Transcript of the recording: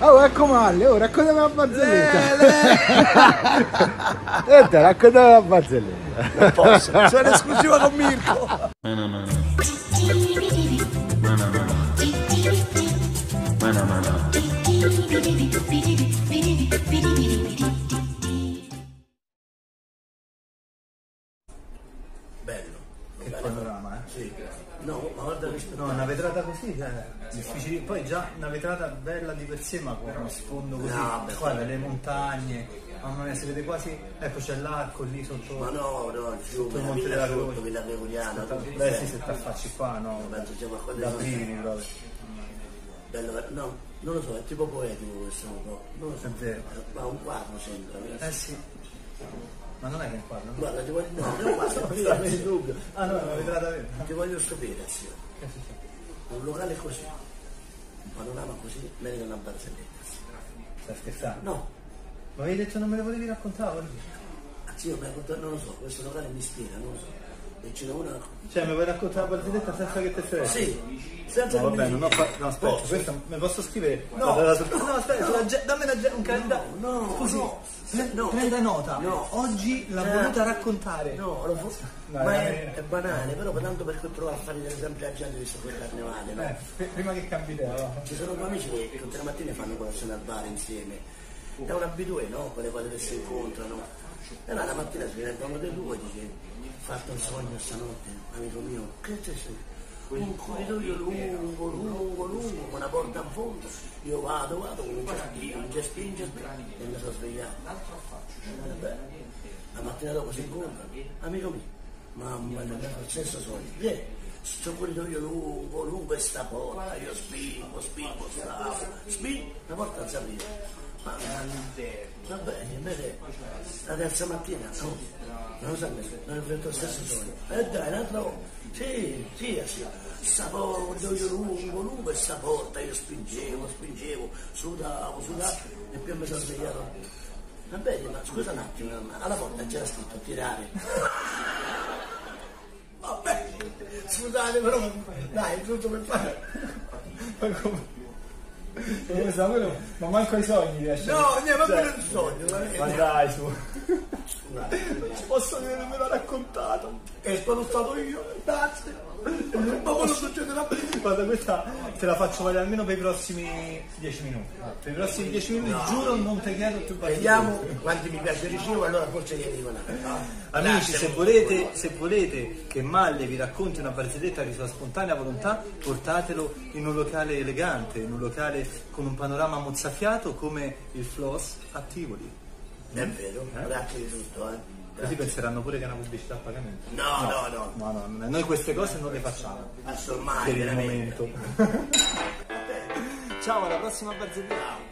Oh, ecco Malle, oh, raccontami la barzelletta. Senti, raccontami la barzelletta. Non posso, sono in esclusiva con Mirko. Bello. Che panorama, eh? Sì. No, ma guarda questo. No, una vetrata così, difficile. Poi già una vetrata bella di per sé, ma con uno sfondo così. No, guarda, le montagne, mamma mia, si vede quasi. Ecco, c'è l'arco lì sotto. Ma no, il fiume, il la Monte villa della sotto, Croce. Villa Gregoriana. Beh sì, se ti affacci qua, no. Penso sia qualcosa Da di brividi proprio. bello, no, non lo so, è tipo poetico questo un po'. Non lo so. È vero. Ma un quadro sembra. Sì. Ma non è che è un quadro? Guarda, ti voglio. No, non basta in dubbio. Ah no, è una vetrata vera. Ti voglio stupire, zio. Un locale così, un panorama così, merita una barzelletta. Stai scherzando? No, Ma avevi detto non me le volevi raccontare oggi? zio, non lo so, questo locale mi ispira, non lo so. E ce n'è una. Cioè, mi vuoi raccontare la barzelletta senza che te stressi? Sì, senza No, che vabbè, mi non ho dica. no, aspetta, Posso? questa me posso scrivere? No. No, aspetta, dammi un calendario. No, Scusi, no. prenda nota. No. Oggi l'ha voluta raccontare. No, Dai, ma dai. è banale, però tanto per trovare a fare sempre la gente di questo carnevale, no? Prima che cambi idea, va. Ci sono due amici che tutte le mattine fanno colazione al bar insieme. È un'abitudine, no? Quelle cose che si incontrano. E là la mattina si diventa uno dei due e dice, ho fatto un sogno stanotte, amico mio, che c'è stato? Un corridoio lungo, con una porta a fondo, io vado, un gespinge e mi sono svegliato. Vabbè, la mattina dopo si incontrano, amico mio, mamma mia, ho lo stesso sogno, vieni, sto corridoio lungo e sta porta, io spingo, la porta non si apriva. Va bene, invece la terza mattina, no, non lo so, non ho fatto lo stesso sogno. Dai, un'altra volta. Sì, sta corridoio lungo e sta porta, io spingevo, sudavo, e poi mi sono svegliato. Va bene, ma scusa un attimo, alla porta c'era scritto tirare. Vabbè, scusate, però dai, tutto per fare. Ma manco ai sogni riesce. No, niente, ma per il sogno. Ma dai, su. Posso dire che me l'ha raccontato? E sono stato io, grazie. Ma quello succederà prima. Guarda, questa te la faccio valere almeno per i prossimi 10 minuti. Per i prossimi 10 minuti, giuro, non ti chiedo più barzellette. Vediamo quanti mi piace ricevo, allora forse gli dico una. Amici, se volete che Malle vi racconti una barzelletta di sua spontanea volontà, portatelo in un locale elegante, in un locale con un panorama mozzafiato come il Floss a Tivoli. È vero, grazie di tutto, Così penseranno pure che è una pubblicità a pagamento. No. No, noi queste cose non le facciamo. Assolutamente. Per il momento. Ciao, alla prossima barzelletta.